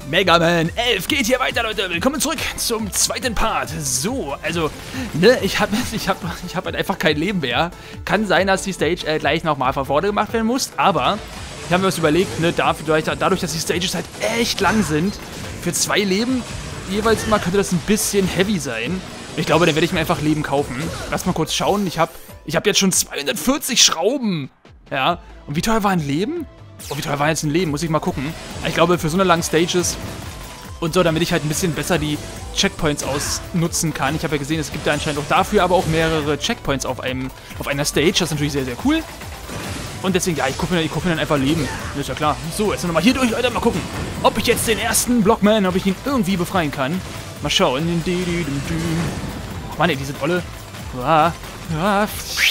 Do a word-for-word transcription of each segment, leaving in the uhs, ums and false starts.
Mega Man elf geht hier weiter, Leute. Willkommen zurück zum zweiten Part. So, also, ne, ich habe ich hab, ich hab halt einfach kein Leben mehr. Kann sein, dass die Stage äh, gleich nochmal von vorne gemacht werden muss, aber ich habe mir was überlegt, ne, dafür, dadurch, dass die Stages halt echt lang sind, für zwei Leben jeweils mal könnte das ein bisschen heavy sein. Ich glaube, dann werde ich mir einfach Leben kaufen. Lass mal kurz schauen. Ich habe ich hab jetzt schon zweihundertvierzig Schrauben. Ja, und wie teuer war ein Leben? Oh, wie teuer war jetzt ein Leben? Muss ich mal gucken. Ich glaube, für so eine lange Stages und so, damit ich halt ein bisschen besser die Checkpoints ausnutzen kann. Ich habe ja gesehen, es gibt da anscheinend auch dafür aber auch mehrere Checkpoints auf, einem, auf einer Stage. Das ist natürlich sehr, sehr cool. Und deswegen, ja, ich gucke mir, guck mir dann einfach Leben. Das ist ja klar. So, jetzt nochmal hier durch, Leute. Mal gucken, ob ich jetzt den ersten Blockman, ob ich ihn irgendwie befreien kann. Mal schauen. Ach Mann, ey, diese Olle. Ah, ah.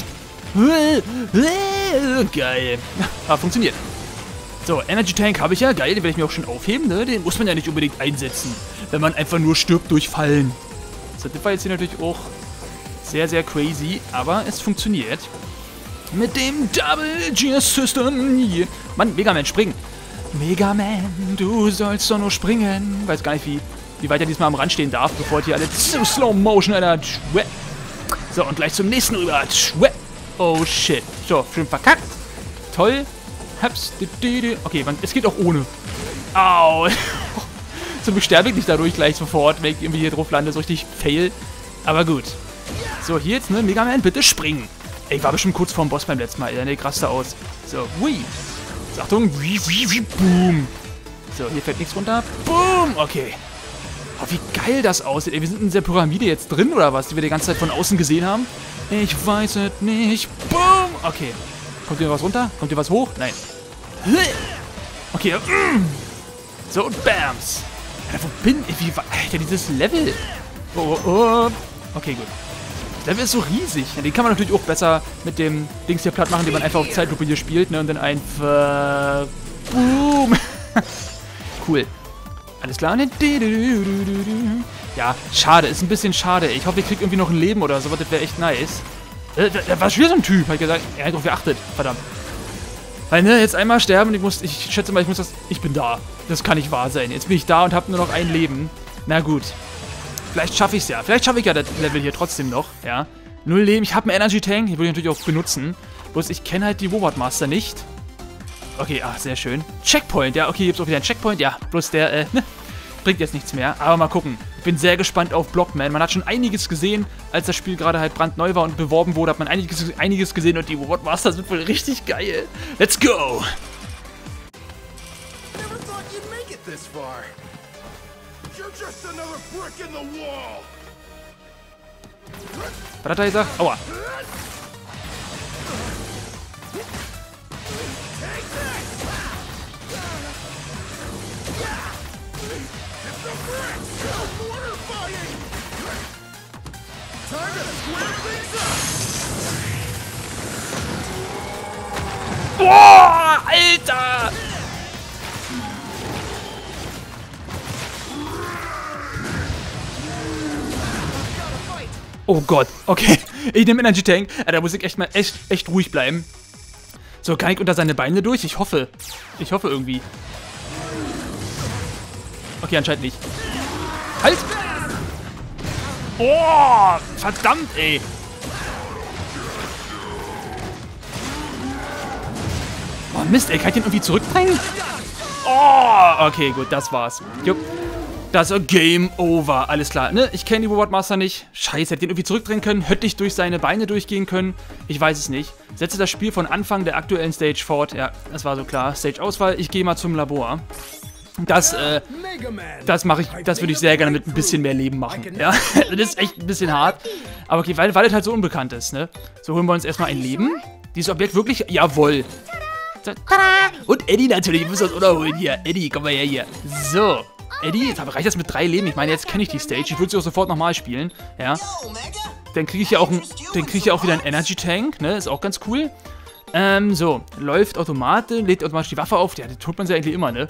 Geil. Ah, funktioniert. So, Energy Tank habe ich ja. Geil, den werde ich mir auch schon aufheben, ne? Den muss man ja nicht unbedingt einsetzen, wenn man einfach nur stirbt durch Fallen. So, das war jetzt hier natürlich auch sehr, sehr crazy, aber es funktioniert. Mit dem Double Gear System. Yeah. Mann, Mega Man, springen. Mega Man, du sollst doch nur springen. Weiß gar nicht, wie, wie weit er diesmal am Rand stehen darf, bevor ich hier alle zu Slow Motion, Alter. So, und gleich zum nächsten rüber. Oh, shit. So, schön verkackt. Toll. Haps. Okay, es geht auch ohne. Au. Zum Glück sterbe ich nicht dadurch gleich sofort, wenn ich irgendwie hier drauf lande. So richtig fail. Aber gut. So, hier jetzt, ne? Mega Man, bitte springen. Ey, ich war bestimmt kurz vorm Boss beim letzten Mal. Der krass da aus. So, hui. So, Achtung. Boom. So, hier fällt nichts runter. Boom. Okay. Oh, wie geil das aussieht. Ey, wir sind in dieser Pyramide jetzt drin, oder was? Die wir die ganze Zeit von außen gesehen haben. Ich weiß es nicht. Boom. Okay. Kommt hier was runter? Kommt hier was hoch? Nein. Okay. So, und Bams. Alter, wo bin ich? Wie war Alter, dieses Level? Oh, oh, oh. Okay, gut. Das Level ist so riesig. Ja, den kann man natürlich auch besser mit dem Dings hier platt machen, den man einfach auf Zeitlupe hier spielt, ne? Und dann einfach... Boom. Cool. Alles klar. Ja, schade. Ist ein bisschen schade. Ich hoffe, ich krieg irgendwie noch ein Leben oder so. Das wäre echt nice. Äh, da war schon wieder so ein Typ, hab ich gesagt. Er hat drauf geachtet. Verdammt. Weil, ne, jetzt einmal sterben und ich muss, ich schätze mal, ich muss das, ich bin da. Das kann nicht wahr sein. Jetzt bin ich da und habe nur noch ein Leben. Na gut. Vielleicht schaffe ich es ja. Vielleicht schaffe ich ja das Level hier trotzdem noch, ja. Null Leben. Ich habe einen Energy Tank. Den würde ich natürlich auch benutzen. Bloß ich kenne halt die Robot Master nicht. Okay, ach, sehr schön. Checkpoint, ja, okay, gibt es auch wieder einen Checkpoint. Ja, bloß der, äh, ne, bringt jetzt nichts mehr. Aber mal gucken. Ich bin sehr gespannt auf Blockman. Man hat schon einiges gesehen, als das Spiel gerade halt brandneu war und beworben wurde, hat man einiges, einiges gesehen und die Robot Master sind wohl richtig geil. Let's go! Was hat er gesagt? Aua. Boah, Alter! Oh Gott, okay. Ich nehme Energy Tank. Da muss ich echt mal echt, echt ruhig bleiben. So, kann ich unter seine Beine durch? Ich hoffe. Ich hoffe irgendwie. Okay, anscheinend nicht. Halt! Oh, verdammt, ey. Oh, Mist, ey. Kann ich den irgendwie zurückbringen? Oh, okay, gut, das war's. Jupp. Das ist Game Over. Alles klar, ne? Ich kenne die Robot Master nicht. Scheiße, hätte den irgendwie zurückdrehen können. Hätte ich durch seine Beine durchgehen können. Ich weiß es nicht. Setze das Spiel von Anfang der aktuellen Stage fort. Ja, das war so klar. Stage-Auswahl. Ich gehe mal zum Labor. Das, äh, das mache ich, das würde ich sehr gerne mit ein bisschen mehr Leben machen, ja. Das ist echt ein bisschen hart. Aber okay, weil, weil das halt so unbekannt ist, ne? So, holen wir uns erstmal ein Leben. Dieses Objekt wirklich, jawohl. Und Eddie natürlich, ich muss das unterholen hier. Eddie, komm mal her hier. So, Eddie, jetzt reicht das mit drei Leben. Ich meine, jetzt kenne ich die Stage. Ich würde sie auch sofort nochmal spielen, ja. Dann kriege ich ja auch, ein, dann kriege ich ja auch wieder einen Energy Tank, ne? Ist auch ganz cool. Ähm, so, läuft automatisch, lädt automatisch die Waffe auf. Ja, das tut man ja eigentlich immer, ne?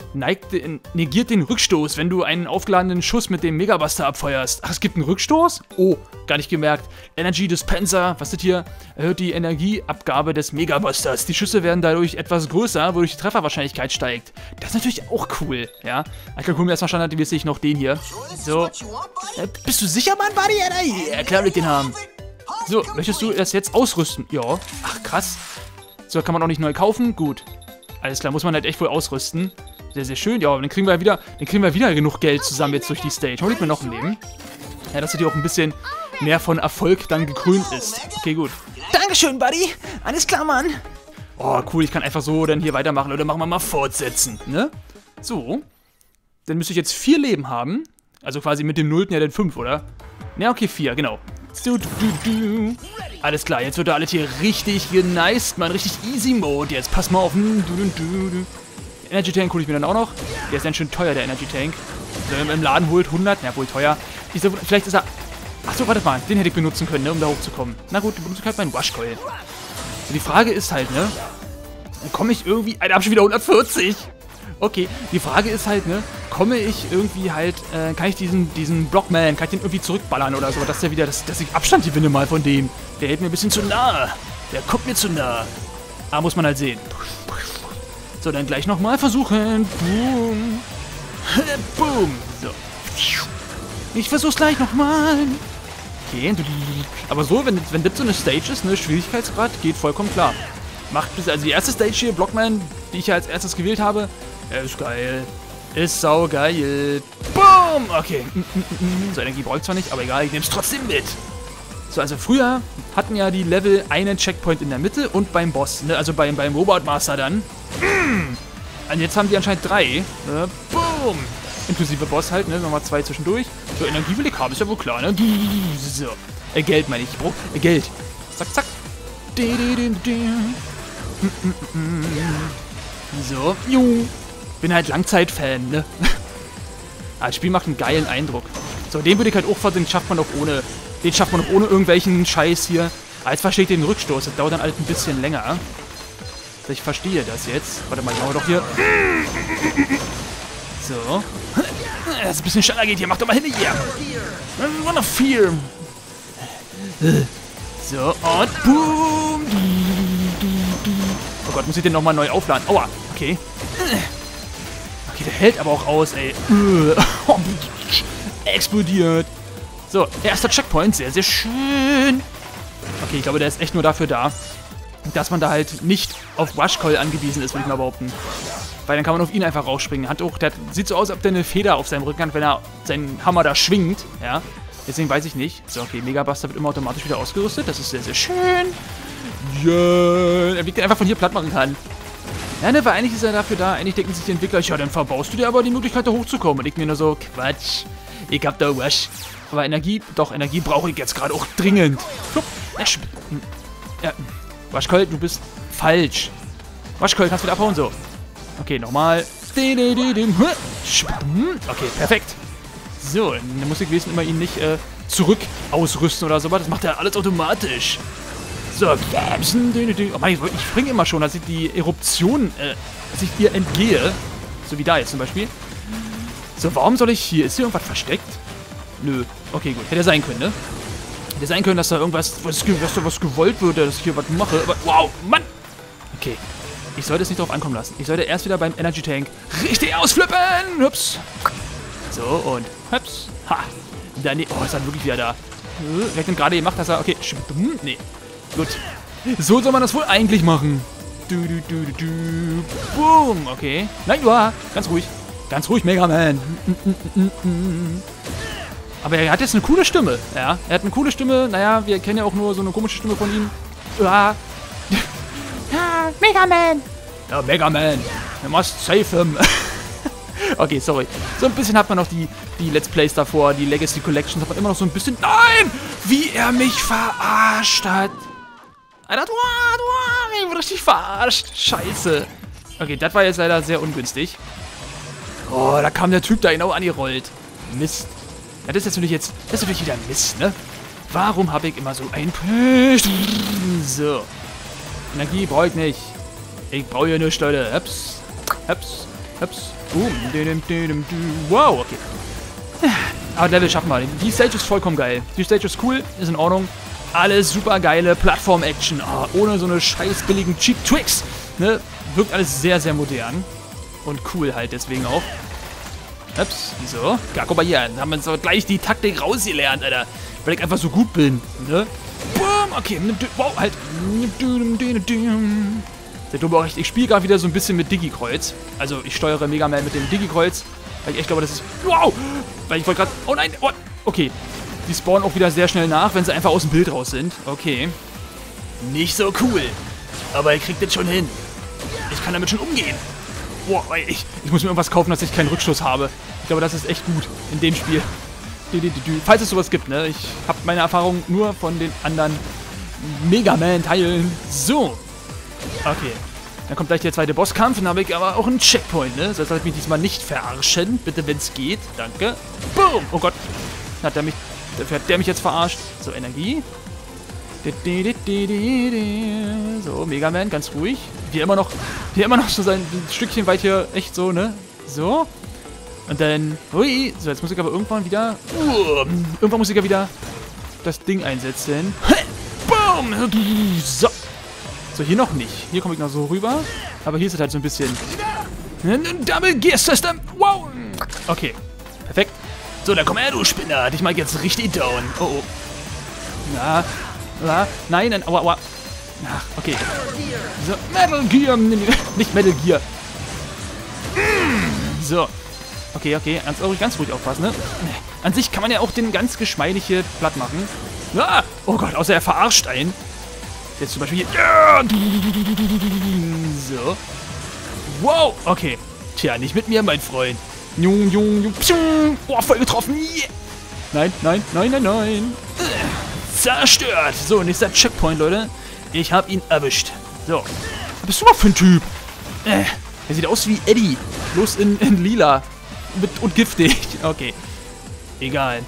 neigt, negiert den Rückstoß, wenn du einen aufgeladenen Schuss mit dem Megabuster abfeuerst. Ach, es gibt einen Rückstoß? Oh, gar nicht gemerkt. Energy Dispenser, was ist das hier? Erhöht die Energieabgabe des Megabusters. Die Schüsse werden dadurch etwas größer, wodurch die Trefferwahrscheinlichkeit steigt. Das ist natürlich auch cool, ja. Ich kann mir erstmal standardmäßig noch den hier. So. Äh, bist du sicher, Mann, Buddy? Ja, klar will ich den haben. So, möchtest du das jetzt ausrüsten? Ja. Ach, krass. So, kann man auch nicht neu kaufen? Gut. Alles klar, muss man halt echt wohl ausrüsten. Sehr, sehr schön. Ja, aber dann kriegen wir wieder, dann kriegen wir wieder genug Geld zusammen jetzt durch die Stage. Hol ich mir noch ein Leben. Ja, dass er dir auch ein bisschen mehr von Erfolg dann gekrönt ist. Okay, gut. Dankeschön, Buddy. Alles klar, Mann. Oh, cool. Ich kann einfach so dann hier weitermachen. Oder machen wir mal fortsetzen, ne? So. Dann müsste ich jetzt vier Leben haben. Also quasi mit dem Nullten ja dann fünf, oder? Ja, okay, vier, genau. Du, du, du. Alles klar, jetzt wird da alles hier richtig geniced, Mann. Richtig easy Mode. Jetzt pass mal auf. Du, du, du, du. Energy Tank hole ich mir dann auch noch. Der ist dann schön teuer, der Energy Tank. Also, wenn man im Laden holt, hundert. Ja, wohl teuer. Ich so, vielleicht ist er... Achso, warte mal. Den hätte ich benutzen können, ne, um da hochzukommen. Na gut, dann benutze ich halt meinen Wash Coil. So, die Frage ist halt, ne? Dann komme ich irgendwie... Alter, hab schon wieder hundertvierzig. Okay, die Frage ist halt, ne? Komme ich irgendwie halt... Äh, kann ich diesen, diesen Blockman, kann ich den irgendwie zurückballern oder so? Dass der wieder... Dass, dass ich Abstand gewinne mal von dem. Der hält mir ein bisschen zu nah. Der kommt mir zu nah. Aber muss man halt sehen. So, dann gleich nochmal versuchen. Boom. Boom. So. Ich versuch's gleich nochmal. Okay. Aber so, wenn, wenn das so eine Stage ist, ne, Schwierigkeitsgrad, geht vollkommen klar. Macht bis, also die erste Stage hier, Blockman, die ich ja als erstes gewählt habe, ist geil. Ist saugeil. Boom. Okay. So, Energie brauche ich zwar nicht, aber egal, ich nehme es trotzdem mit. So, also früher hatten ja die Level einen Checkpoint in der Mitte und beim Boss, ne? Also beim, beim Robot Master dann. Mm. Und jetzt haben die anscheinend drei. Ne? Boom! Inklusive Boss halt, ne? Nochmal zwei zwischendurch. So, Energie will ich haben, ist ja wohl klar, ne? So. Äh, Geld meine ich. Ich brauch äh, Geld. Zack, zack. So. Bin halt Langzeit-Fan, ne? Das Spiel macht einen geilen Eindruck. So, den würde ich halt auch vor, den schafft man auch ohne. Den schafft man auch ohne irgendwelchen Scheiß hier. Aber jetzt verstehe ich den Rückstoß. Das dauert dann halt ein bisschen länger. Ich verstehe das jetzt. Warte mal, ich mache doch hier. So. Das ist ein bisschen schneller geht hier. Mach doch mal hin hier. Wanna fear. So, und boom. Oh Gott, muss ich den nochmal neu aufladen? Aua, okay. Okay, der hält aber auch aus, ey. Explodiert. So, erster Checkpoint. Sehr, sehr schön. Okay, ich glaube, der ist echt nur dafür da, dass man da halt nicht auf Wash Coil angewiesen ist, würde ich mal behaupten. Weil dann kann man auf ihn einfach rausspringen. Hat auch, der sieht so aus, als ob der eine Feder auf seinem Rücken hat, wenn er seinen Hammer da schwingt. Ja, deswegen weiß ich nicht. So, okay, Megabuster wird immer automatisch wieder ausgerüstet. Das ist sehr, sehr schön. Ja, damit ich einfach von hier platt machen kann. Ja, ne, weil eigentlich ist er dafür da. Eigentlich denken sich die Entwickler, ja, dann verbaust du dir aber die Möglichkeit, da hochzukommen. Und ich mir nur so, Quatsch. Ich hab da Wash. Aber Energie, doch, Energie brauche ich jetzt gerade auch dringend. Ja, Wash Coil, du bist falsch. Wash Coil, kannst wieder abhauen, so. Okay, nochmal. Okay, perfekt. So, dann muss ich wesentlich immer ihn nicht äh, zurück ausrüsten oder so. Das macht er alles automatisch. So, oh Mann, ich springe immer schon, dass ich die Eruption, äh, dass ich ihr entgehe. So wie da jetzt zum Beispiel. So, warum soll ich hier? Ist hier irgendwas versteckt? Nö. Okay, gut. Hätte sein können, ne? Hätte sein können, dass da irgendwas, was, dass da was gewollt wird, dass ich hier was mache. Aber, wow, Mann! Okay. Ich sollte es nicht drauf ankommen lassen. Ich sollte erst wieder beim Energy Tank richtig ausflippen. Hups. So, und hups. Ha. Dann, oh, ist er wirklich wieder da. Wer hat denn gerade gemacht, dass er, okay. Nee. Gut. So soll man das wohl eigentlich machen. Du, du, du, du, du. Boom. Okay. Nein, ja. Ganz ruhig. Ganz ruhig, Mega Man. Aber er hat jetzt eine coole Stimme. Ja, er hat eine coole Stimme. Naja, wir kennen ja auch nur so eine komische Stimme von ihm. Ja. Ja, Mega Man. Ja, Mega Man. You must save him. Okay, sorry. So ein bisschen hat man noch die, die Let's Plays davor, die Legacy Collections, hat man immer noch so ein bisschen... Nein! Wie er mich verarscht hat. Alter, du, du, ich wurde richtig verarscht. Scheiße. Okay, das war jetzt leider sehr ungünstig. Oh, da kam der Typ da genau angerollt. Mist. Ja, das ist natürlich jetzt... Das ist natürlich wieder Mist, ne? Warum habe ich immer so ein Pech? So. Energie brauche ich nicht. Ich brauche hier nichts, Leute. Hups. Hups. Hups. Boom. Wow, okay. Aber Level schaffen wir. Die Stage ist vollkommen geil. Die Stage ist cool, ist in Ordnung. Alles super geile Plattform-Action. Oh, ohne so eine scheiß billigen Cheap-Tricks. Ne? Wirkt alles sehr, sehr modern. Und cool halt deswegen auch. Ups, so. Ja, guck mal hier. Dann haben wir so gleich die Taktik rausgelernt, Alter. Weil ich einfach so gut bin. Ne? Boom, okay. Wow, halt. Der dumme recht. Ich spiele gerade wieder so ein bisschen mit Digi-Kreuz. Also ich steuere Mega Man mit dem Digi-Kreuz. Weil ich echt glaube, das ist... Wow! Weil ich wollte gerade... Oh nein! Oh, okay. Die spawnen auch wieder sehr schnell nach, wenn sie einfach aus dem Bild raus sind. Okay. Nicht so cool. Aber ihr kriegt das schon hin. Ich kann damit schon umgehen. Boah, ich, ich muss mir irgendwas kaufen, dass ich keinen Rückstoß habe. Ich glaube, das ist echt gut in dem Spiel. Falls es sowas gibt, ne? Ich habe meine Erfahrung nur von den anderen Mega Man-Teilen. So. Okay. Dann kommt gleich der zweite Bosskampf. Dann habe ich aber auch einen Checkpoint, ne? Das heißt, mich diesmal nicht verarschen. Bitte, wenn es geht. Danke. Boom. Oh Gott. Hat der mich... Dafür hat der mich jetzt verarscht. So, Energie. So, Mega Man, ganz ruhig. Wie immer noch, wie immer noch so sein Stückchen weit hier, echt so, ne? So. Und dann, hui. So, jetzt muss ich aber irgendwann wieder, uh, irgendwann muss ich ja wieder das Ding einsetzen. Boom. So. So, hier noch nicht. Hier komme ich noch so rüber. Aber hier ist es halt so ein bisschen Double Gear System. Wow. Okay. Perfekt. So, dann komm her, du Spinner. Dich mag jetzt richtig down. Oh, oh. Na, na, nein, nein, aua, aua. Ach, okay. So, Metal Gear. Nicht Metal Gear. So. Okay, okay. Ganz, ganz ruhig aufpassen, ne? An sich kann man ja auch den ganz geschmeidig hier platt machen. Ah, oh Gott, außer er verarscht einen. Jetzt zum Beispiel hier. So. Wow, okay. Tja, nicht mit mir, mein Freund. Jung, jung, jung. Boah, voll getroffen. Yeah. Nein, nein, nein, nein, nein. Zerstört. So, nächster Checkpoint, Leute. Ich hab ihn erwischt. So. Was bist du mal für ein Typ? Äh, er sieht aus wie Eddie. Bloß in, in lila. Mit, und giftig. Okay. Egal.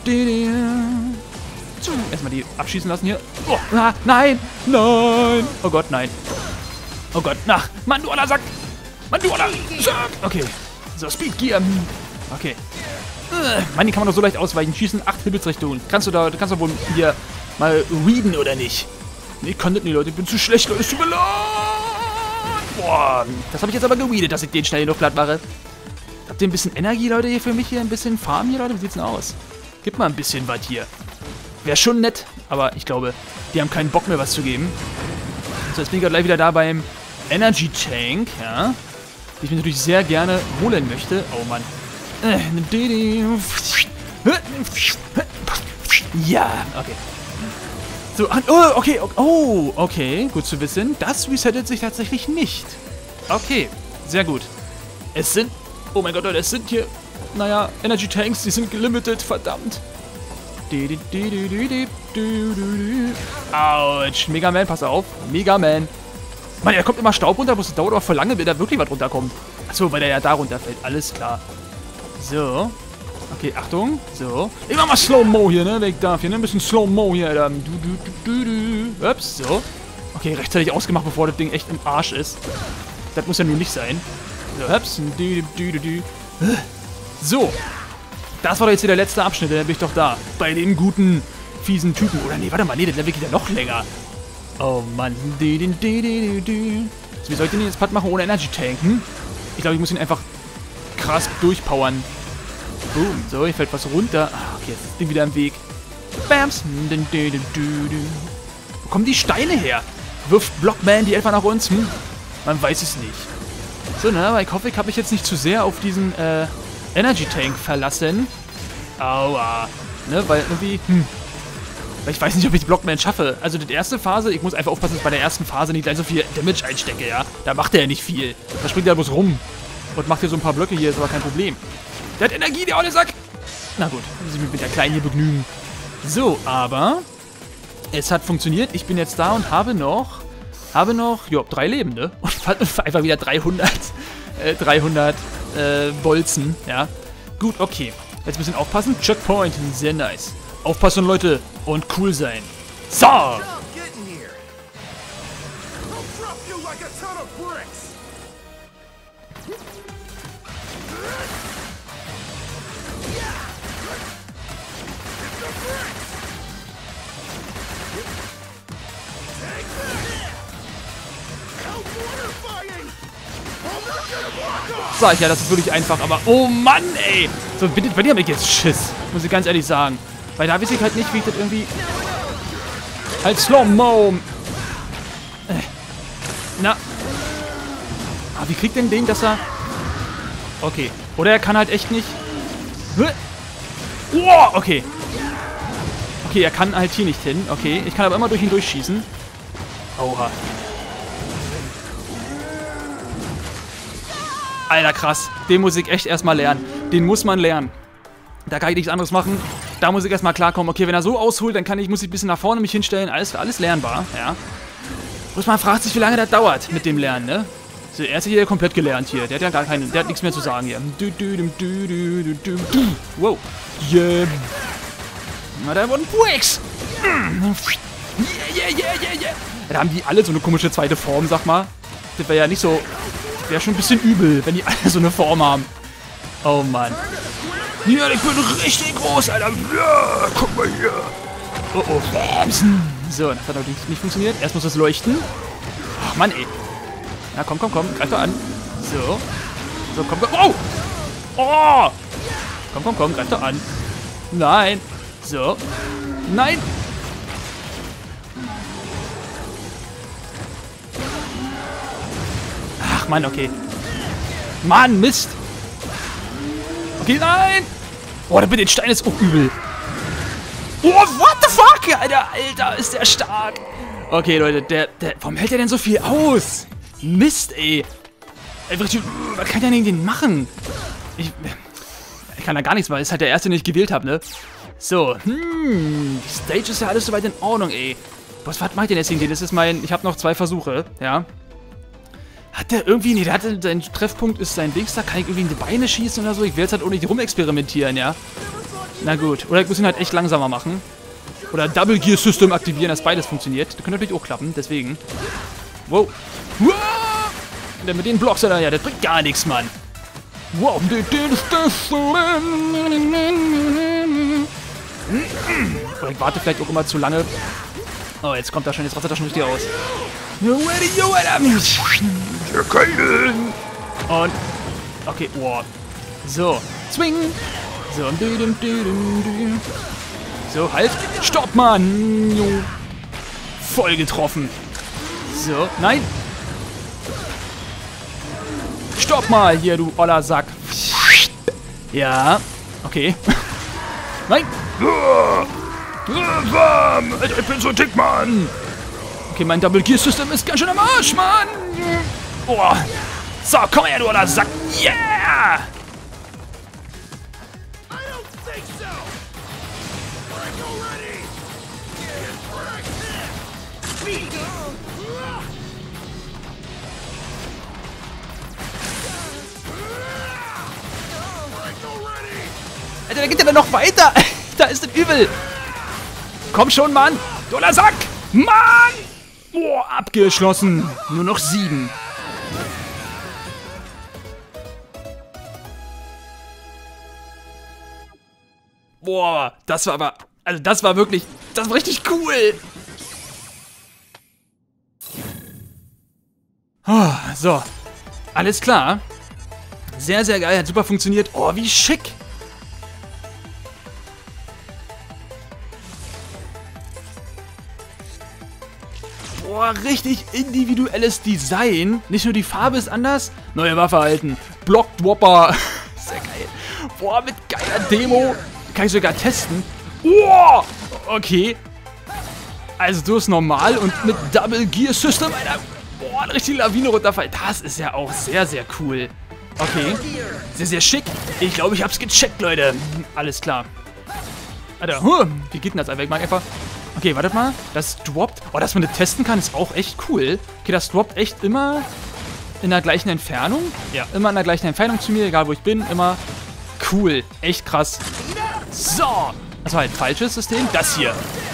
Erstmal die abschießen lassen hier. Oh, na, nein. Nein. Oh Gott, nein. Oh Gott, nach. Mandula, Sack. Mandula, Sack. Okay. So, Speed Gear. Okay. Mann, die kann man doch so leicht ausweichen. Schießen acht Himmelsrichtungen. Kannst du da, kannst du wohl hier mal readen oder nicht? Nee, ich kann das nicht, Leute. Ich bin zu schlecht, Leute. Es tut mir leid. Boah, das habe ich jetzt aber geweedet, dass ich den schnell genug platt mache. Habt ihr ein bisschen Energie, Leute, hier für mich hier? Ein bisschen Farm hier, Leute? Wie sieht's denn aus? Gib mal ein bisschen was hier. Wäre schon nett, aber ich glaube, die haben keinen Bock mehr, was zu geben. So, jetzt bin ich gleich wieder da beim Energy Tank, ja. Die ich mir natürlich sehr gerne holen möchte. Oh, Mann. Ja, okay. So, oh, okay, oh, okay, gut zu wissen. Das resettet sich tatsächlich nicht. Okay, sehr gut. Es sind, oh mein Gott, Leute, es sind hier, naja, Energy Tanks, die sind gelimited, verdammt. Autsch, Mega Man, pass auf. Mega Man. Mann, da kommt immer Staub runter, muss es dauert aber voll lange, bis da wirklich was runterkommt. Achso, weil der ja da runterfällt. Alles klar. So. Okay, Achtung. So. Ich mach mal Slow-Mo hier, ne? Wenn ich darf hier, ne? Ein bisschen Slow-Mo hier, Alter. Du, du, du, du, du. Ups, so. Okay, rechtzeitig ausgemacht, bevor das Ding echt im Arsch ist. Das muss ja nun nicht sein. So, ups. Du, du, du, du. So. Das war doch jetzt hier der letzte Abschnitt, dann bin ich doch da. Bei dem guten, fiesen Typen. Oder nee, warte mal, nee, der Level geht ja noch länger. Oh Mann. So, wie soll ich den jetzt platt machen ohne Energy Tank? Hm? Ich glaube, ich muss ihn einfach krass durchpowern. Boom. So, hier fällt was runter. Ah, okay, jetzt ist das Ding wieder im Weg. Bams. Wo kommen die Steine her? Wirft Blockman die etwa nach uns? Hm? Man weiß es nicht. So, na, aber ich hoffe, ich habe mich jetzt nicht zu sehr auf diesen äh, Energy Tank verlassen. Aua. Ne, weil irgendwie, hm. Weil ich weiß nicht, ob ich die Blockman schaffe. Also die erste Phase, ich muss einfach aufpassen, dass ich bei der ersten Phase nicht gleich so viel Damage einstecke, ja. Da macht er ja nicht viel. Da springt er bloß rum. Und macht hier so ein paar Blöcke hier, ist aber kein Problem. Der hat Energie, der olle Sack. Na gut, muss ich mich mit der Kleinen hier begnügen. So, aber es hat funktioniert. Ich bin jetzt da und habe noch, habe noch, ja, drei Leben, ne? Und einfach wieder dreihundert, äh, dreihundert äh, Bolzen, ja. Gut, okay. Jetzt ein bisschen aufpassen. Checkpoint, sehr nice. Aufpassen, Leute, und cool sein. So! Sag ich ja, das ist wirklich einfach, aber oh Mann, ey. So, bitte, bei dir habe ich jetzt Schiss, muss ich ganz ehrlich sagen. Weil da weiß ich halt nicht, wie ich das irgendwie... Halt Slow-Mo. Äh. Na. Aber wie kriegt denn den, dass er... Okay. Oder er kann halt echt nicht... Oh, okay. Okay, er kann halt hier nicht hin. Okay, ich kann aber immer durch ihn durchschießen. Oha. Alter, krass. Den muss ich echt erstmal lernen. Den muss man lernen. Da kann ich nichts anderes machen. Da muss ich erstmal klarkommen. Okay, wenn er so ausholt, dann kann ich, muss ich ein bisschen nach vorne mich hinstellen. Alles, alles lernbar, ja. Bloß man fragt sich, wie lange das dauert mit dem Lernen, ne? So, er ist hier komplett gelernt hier. Der hat ja gar keinen, der hat nichts mehr zu sagen hier. Wow. Yeah. Na, da wurden Bricks. Yeah, yeah, yeah, yeah, yeah. Da haben die alle so eine komische zweite Form, sag mal. Das wäre ja nicht so... Wäre schon ein bisschen übel, wenn die alle so eine Form haben. Oh, Mann. Ja, ich bin richtig groß, Alter. Ja, guck mal hier. Oh, oh. So, das hat natürlich nicht funktioniert. Erst muss das leuchten. Ach, Mann, ey. Ja, komm, komm, komm. Greif doch an. So. So, komm, komm. Oh! Oh! Komm, komm, komm. Greif doch an. Nein. So. Nein. Ach, Mann, okay. Mann, Mist. Okay, nein. Oh, der mit den Steinen ist auch übel. Oh, what the fuck? Alter, Alter, ist der stark. Okay, Leute, der, der, warum hält der denn so viel aus? Mist, ey. Was kann der denn den machen? Ich, ich kann da gar nichts machen. Das ist halt der erste, den ich gewählt habe, ne? So, hm, die Stage ist ja alles soweit in Ordnung, ey. Was, was mache ich denn jetzt gegen den? Das ist mein, ich habe noch zwei Versuche, ja. Hat der irgendwie, nee, der hatte, sein Treffpunkt ist sein Dings, da kann ich irgendwie in die Beine schießen oder so. Ich will jetzt halt auch nicht rumexperimentieren, ja. Na gut, oder ich muss ihn halt echt langsamer machen. Oder Double Gear System aktivieren, dass beides funktioniert. Das könnte natürlich auch klappen, deswegen. Wow. Wow. Und mit den Blocks, oder? Ja, das bringt gar nichts, Mann. Wow. Oder ich warte vielleicht auch immer zu lange. Oh, jetzt kommt er schon, jetzt rastet er schon richtig aus. Und, okay, wow. So, swing. So, so, halt. Stopp, Mann. Voll getroffen. So, nein. Stopp mal hier, du oller Sack. Ja, okay. Nein. Alter, ich bin so dick, Mann. Okay, mein Double Gear System ist ganz schön am Arsch, Mann. Oh. So, komm her, du oller Sack. Yeah. Alter, da geht ja noch weiter. Da ist das übel. Komm schon, Mann. Doller Sack. Mann. Boah, abgeschlossen. Nur noch sieben. Boah, das war aber... Also das war wirklich... Das war richtig cool. Oh, so. Alles klar. Sehr, sehr geil. Hat super funktioniert. Oh, wie schick. Boah, richtig individuelles Design. Nicht nur die Farbe ist anders. Neue Waffe erhalten. Block-Dropper. Sehr geil. Boah, mit geiler Demo. Kann ich sogar testen. Boah, okay. Also du ist normal und mit Double Gear System, Alter. Boah, eine richtige Lawine runterfallen. Das ist ja auch sehr, sehr cool. Okay. Sehr, sehr schick. Ich glaube, ich hab's gecheckt, Leute. Alles klar. Alter, huh, wie geht denn das einfach? Ich mag einfach... Okay, wartet mal. Das droppt... Oh, dass man das testen kann, ist auch echt cool. Okay, das droppt echt immer in der gleichen Entfernung. Ja, immer in der gleichen Entfernung zu mir, egal wo ich bin. Immer cool. Echt krass. So. Das war halt ein falsches System. Das hier.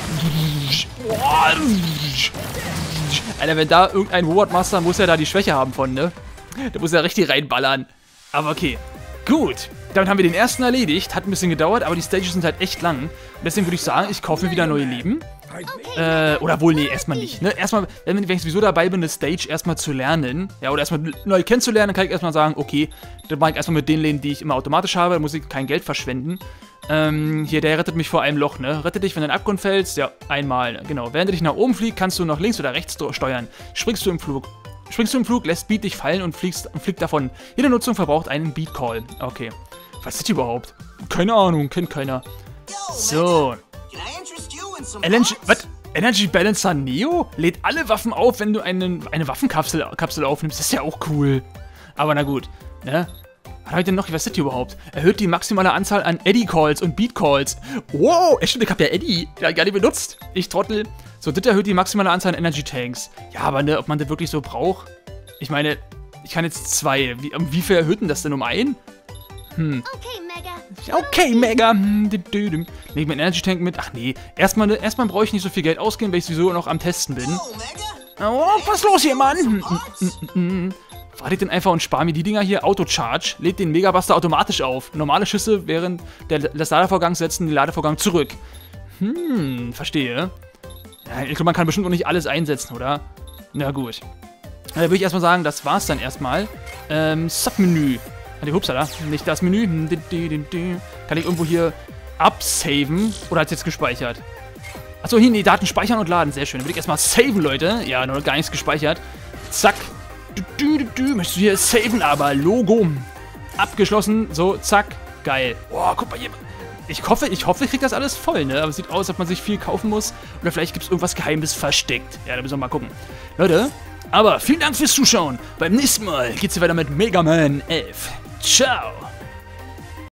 Alter, wenn da irgendein Warlord Master muss ja da die Schwäche haben von, ne? Da muss er richtig reinballern. Aber okay. Gut. damit haben wir den ersten erledigt. Hat ein bisschen gedauert, aber die Stages sind halt echt lang. Und deswegen würde ich sagen, ich kaufe mir wieder neue Leben. Äh, oder wohl, nee, erstmal nicht. Ne? Erstmal, wenn ich sowieso dabei bin, eine Stage erstmal zu lernen, ja, oder erstmal neu kennenzulernen, dann kann ich erstmal sagen, okay, dann mache ich erstmal mit den Leben, die ich immer automatisch habe, da muss ich kein Geld verschwenden. Ähm, hier, der rettet mich vor einem Loch, ne? Rette dich, wenn du in den Abgrund fällst, ja, einmal, genau. Während du dich nach oben fliegst, kannst du nach links oder rechts steuern. Springst du im Flug. Springst du im Flug, lässt Beat dich fallen und fliegst und fliegt davon. Jede Nutzung verbraucht einen Beat Call. Okay. Was ist das überhaupt? Keine Ahnung, kennt keiner. So. Energy, was? Energy Balancer Neo? Lädt alle Waffen auf, wenn du einen, eine Waffenkapsel Kapsel aufnimmst. Das ist ja auch cool. Aber na gut, ne? Was habe ich denn noch? Was ist das hier überhaupt? Erhöht die maximale Anzahl an Eddy-Calls und Beat-Calls. Wow, echt stimmt, ich habe ja Eddy. Der hat gar nicht benutzt. Ich Trottel. So, das erhöht die maximale Anzahl an Energy-Tanks. Ja, aber ne, ob man das wirklich so braucht? Ich meine, ich kann jetzt zwei. Wie, um wie viel erhöht denn das denn? Um einen? Hm. Okay, Mega. Okay, Mega. Hm, Nehme ich meinen Energy-Tank mit? Ach nee. Erstmal, erstmal brauche ich nicht so viel Geld ausgeben, weil ich sowieso noch am Testen bin. Oh, was ist los hier, Mann? Hm, hm, hm, hm. Warte ich denn einfach und spare mir die Dinger hier. Auto-Charge. Lädt den Megabuster automatisch auf. Normale Schüsse während der, des Ladevorgangs setzen den Ladevorgang zurück. Hm, verstehe. Ja, ich glaube, man kann bestimmt noch nicht alles einsetzen, oder? Na gut. Dann würde ich erstmal sagen, das war's dann erstmal. Ähm, Submenü. Die Hupsala, nicht das Menü. Kann ich irgendwo hier absaven? Oder hat es jetzt gespeichert? Achso, hier, nee, Daten speichern und laden. Sehr schön. Dann würde ich erstmal saven, Leute. Ja, noch gar nichts gespeichert. Zack. Du, du, du, du. Möchtest du hier saven, aber Logo. Abgeschlossen. So, zack. Geil. Boah, guck mal hier. Ich hoffe, ich hoffe, ich krieg das alles voll, ne? Aber es sieht aus, als ob man sich viel kaufen muss. Oder vielleicht gibt es irgendwas Geheimes versteckt. Ja, da müssen wir mal gucken. Leute, aber vielen Dank fürs Zuschauen. Beim nächsten Mal geht's hier weiter mit Mega Man elf. Ciao.